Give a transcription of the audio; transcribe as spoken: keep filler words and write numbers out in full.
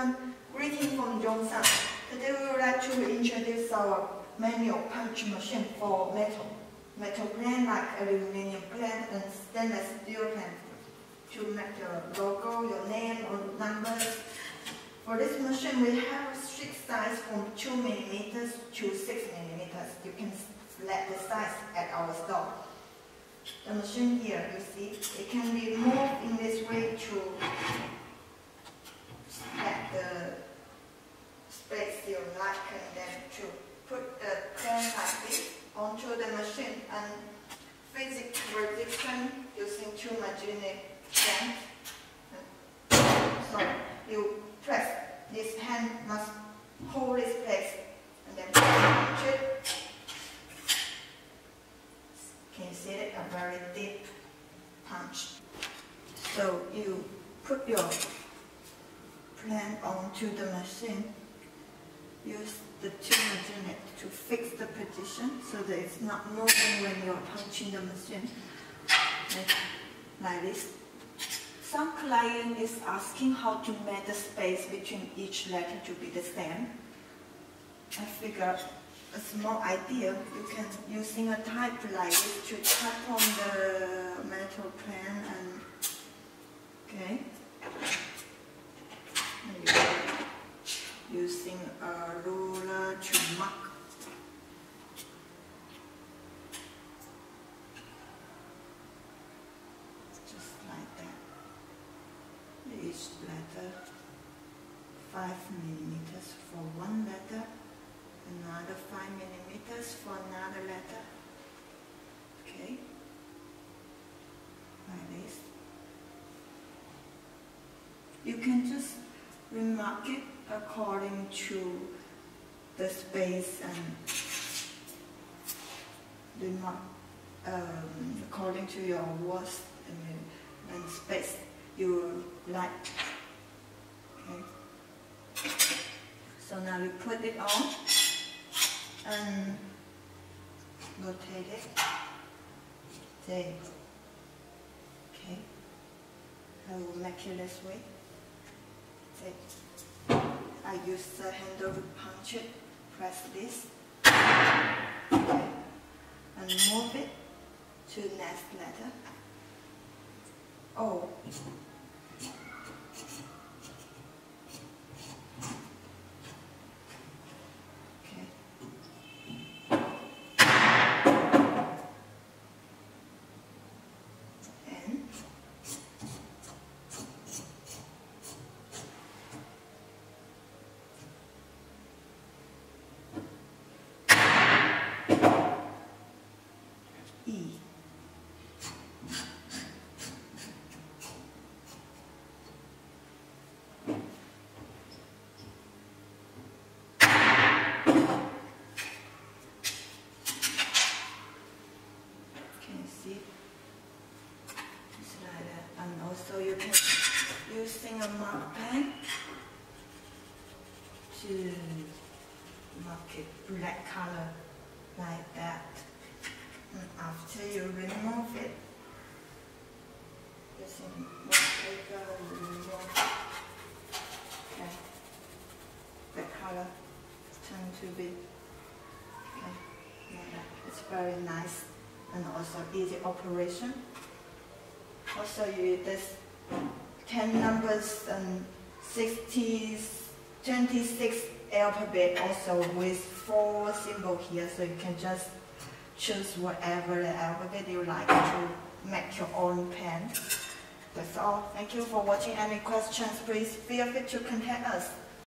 everyone, greeting from Yongsan. Today we would like to introduce our manual punch machine for metal. Metal pen like aluminum pen and stainless steel pen to make your logo, your name or numbers. For this machine we have strict size from two millimeters to six millimeters. You can select the size at our store. The machine here, you see, it can be moved in this way to select the space you like, and then to put the pen like this onto the machine, and physics resistance using two magnetic pens. So you press, this pen must hold this place, and then punch it. Can you see it? A very deep punch. So you put your pen onto the machine. Use the two magnets to fix the position so that it's not moving when you're punching the machine. Like, like this. Some client is asking how to make the space between each letter to be the same. I figured a small idea. You can using a type like this to tap on the metal pen and okay. And you using a ruler to mark. Just like that. Each letter five millimeters for one letter. Another five millimeters for another letter. Okay, like this. You can just remark it according to the space and remark um, according to your words and, and space you like. Okay. So now you put it on and rotate it. There. Okay. I will make it this way. There. I use the handle to punch it. Press this. Okay. And move it to next letter. O. So you can using a mark pen to mark it black color like that. And after you remove it, using one paper, you remove okay. The color turn to be okay. Yeah, it's very nice and also easy operation. Also, you this ten numbers and sixty, twenty-six alphabet also with four symbols here, so you can just choose whatever the alphabet you like to make your own pen. That's all. Thank you for watching. Any questions, please feel free to contact us.